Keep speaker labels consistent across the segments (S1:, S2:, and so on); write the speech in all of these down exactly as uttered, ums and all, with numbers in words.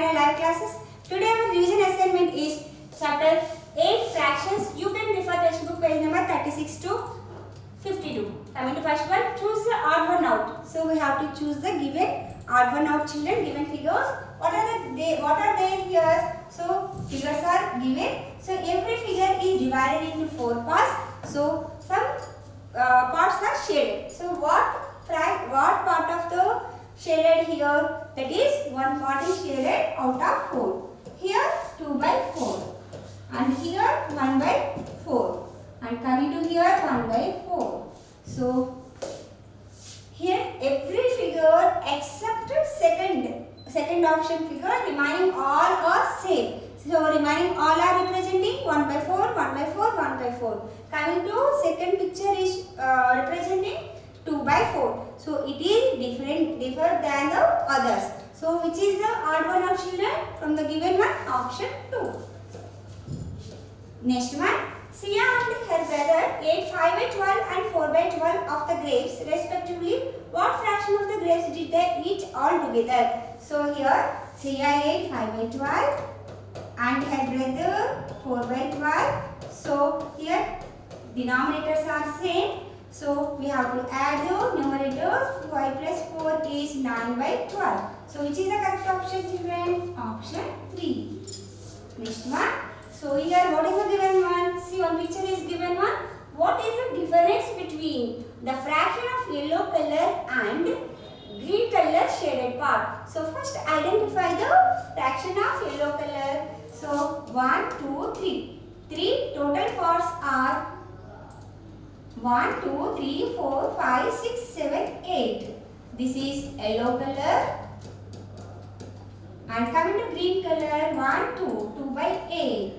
S1: our live classes. Today our revision assignment is chapter eight fractions. You can refer textbook page number thirty-six to fifty-two. Coming to first one, choose the odd one out. So we have to choose the given odd one out, children. Given figures. What are the they, what are they here? So figures are given. So every figure is divided into four parts. So some uh, parts are shaded. So what what part of the shaded here? That is one part is shaded out of four. Here two by four, and here one by four, and coming to here one by four. So here every figure except second second option figure, remaining all are same. So remaining all are representing one by four, one by four, one by four. Coming to second picture is uh, representing two by four. So it is different different than the others. So which is the odd one out, children? From the given one, option two. Next one, Sia and her brother ate five by twelve and four by twelve of the grapes respectively. What fraction of the grapes did they eat all together? So here Sia ate five by twelve and her brother four by twelve. So here denominators are same. So we have to add the numerators. five plus four is nine by twelve. So which is the correct option, children? Option three. Next one. So here what is the given one? See, one picture is given one. What is the difference between the fraction of yellow color and green color shaded part? So first identify the fraction of yellow color. So one, two, three. Three total parts are one, two, three, four, five, six, seven, eight. This is yellow color. And coming to green color, one, two, two by eight.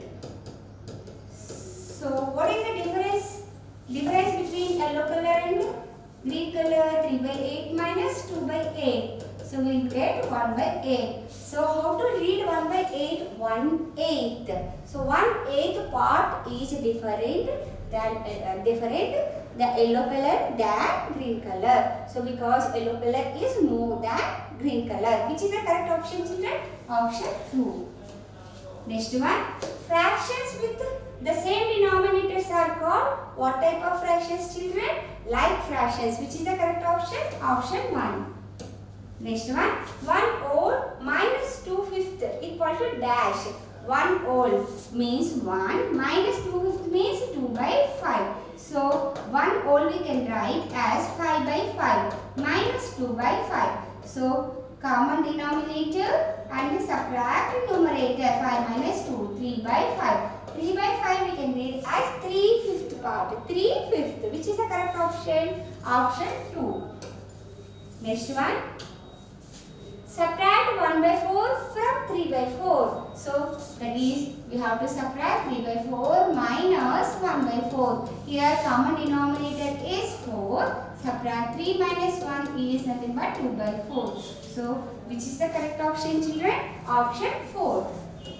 S1: So what is the difference? Difference between yellow color and green color, three by eight minus two by eight. So we will get one by eight. So how to read one by eight? one eighth. So one eighth part is different than uh, different the yellow color than green color. So because yellow color is more than green color. Which is the correct option, children? Option two. Next one, fractions with the same denominators are called what type of fractions, children? Like fractions. Which is the correct option? Option one. Next one, one whole minus two fifth equal to dash. one whole means one minus two fifth means two by five. So one whole we can write as five by five minus two by five. So common denominator and subtract numerator. five minus two, three by five. three by five we can read as three fifth part. three fifth. Which is the correct option? Option two. Next one. Subtract one by four from three by four. So that is we have to subtract three by four minus one by four. Here common denominator is four. Subtract three minus one is nothing but two by four. So which is the correct option, children? Option four.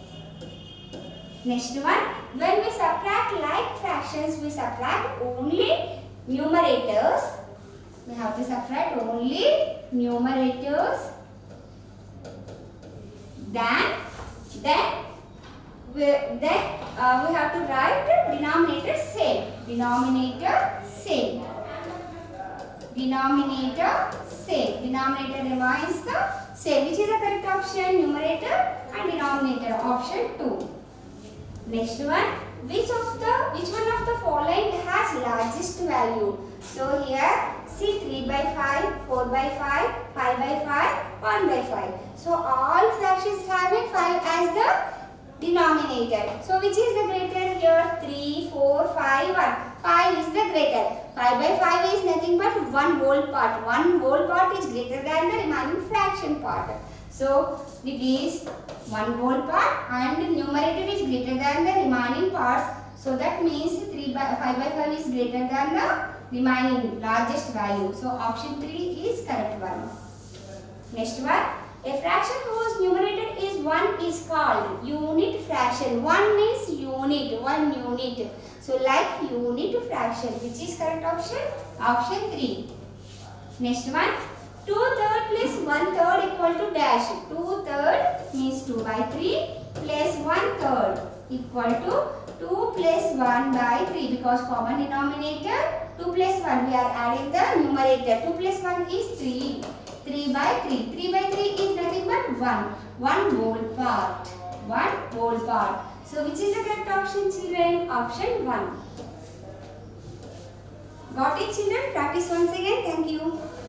S1: Next one. When we subtract like fractions, we subtract only numerators. We have to subtract only numerators. Then, then, we, then uh, we have to write denominator same. Denominator same. Denominator same. Denominator remains the same. Which is the correct option? Numerator and denominator. Option two. Next one. Which of the which one of the following has largest value? So here, see three by five, four by five, five by five, one by five. So all fractions having five as the denominator. So which is the greater here? three, four, five, one. five is the greater. five by five is nothing but one whole part. One whole part is greater than the remaining fraction part. So it is one whole part and the numerator is greater than the remaining parts. So that means three by five by five is greater than the remaining largest value. So option three is correct one. Next one. A fraction whose numerator is one is called unit fraction. one means unit, one unit. So like unit fraction. Which is correct option? Option three. Next one. two third plus one third equal to dash. two third means two by three plus one third equal to two plus one by three, because common denominator two plus one, we are adding the numerator. two plus one is three. three by three. three by three is nothing but one. one whole part. one whole part. So which is the correct option, children? Option one. Got it, children? Practice once again. Thank you.